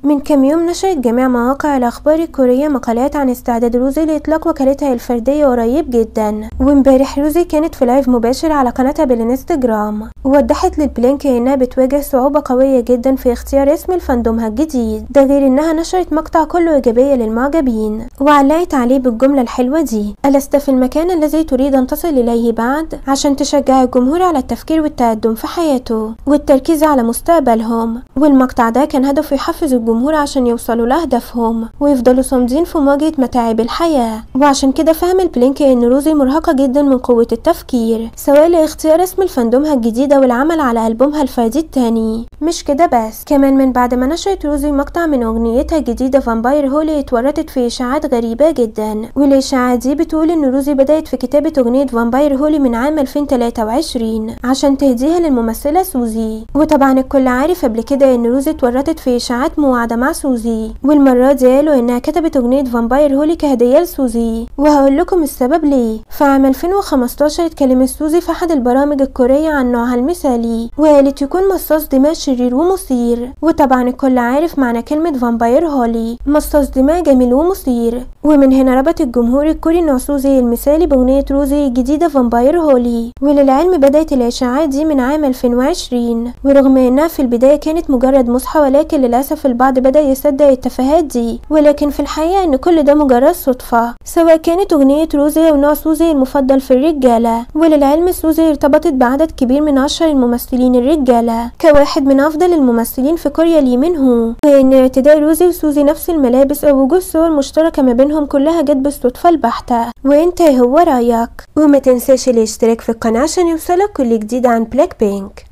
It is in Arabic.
من كام يوم نشرت جميع مواقع الأخبار الكورية مقالات عن استعداد روزي لإطلاق وكالتها الفردية قريب جدا، وامبارح روزي كانت في لايف مباشر على قناتها بالانستجرام، ووضحت للبلينك إنها بتواجه صعوبة قوية جدا في اختيار اسم لفندومها الجديد، ده غير إنها نشرت مقطع كله إيجابية للمعجبين، وعلقت عليه بالجملة الحلوة دي: ألست في المكان الذي تريد أن تصل إليه بعد، عشان تشجع الجمهور على التفكير والتقدم في حياته والتركيز على مستقبلهم. والمقطع ده كان هدفه يحفز الجمهور عشان يوصلوا لأهدافهم ويفضلوا صامدين في مواجهة متاعب الحياة. وعشان كده فهم البلينك إن روزي مرهقة جدا من قوة التفكير، سواء لاختيار اسم لفندومها الجديدة والعمل على ألبومها الفردي التاني. مش كده بس، كمان من بعد ما نشرت روزي مقطع من أغنيتها الجديدة فامباير هولي اتورطت في إشاعات غريبة جدا، والإشاعات دي بتقول إن روزي بدأت في كتابة أغنية فامباير هولي من عام 2023 عشان تهديها للممثلة سوزي. وطبعا الكل عارف قبل كده إن روزي اتورطت في إشاعات مواعدة مع سوزي، والمرة دي قالوا إنها كتبت أغنية فامباير هولي كهدية لسوزي، وهقول لكم السبب ليه. في عام 2015 اتكلمت سوزي في أحد البرامج الكورية عن نوعها المثالي، وقالت يكون مصاص دماء شرير ومثير. وطبعا الكل عارف معنى كلمة فامباير هولي، مصاص دماء جميل ومثير. ومن هنا ربط الجمهور الكوري نوع سوزي المثالي بأغنية روزي الجديدة فامباير هولي. وللعلم بدأت الإشاعات دي من عام 2020، ورغم إنها في البداية كانت مجرد مصحى، ولكن للأسف البعض بدأ يصدق التفاهات دي. ولكن في الحقيقة إن كل ده مجرد صدفة، سواء كانت أغنية روزي أو نوع سوزي المفضل في الرجالة. وللعلم سوزي ارتبطت بعدد كبير من أشهر الممثلين الرجالة كواحد من أفضل الممثلين في كوريا لي من هو، وإن ارتداء روزي وسوزي نفس الملابس أو وجود صور مشتركة ما بينهم كلها جت بالصدفة البحتة. وإنت هو رأيك؟ وما تنساش الاشتراك في القناة عشان يوصلك كل جديد عن بلاك بينك.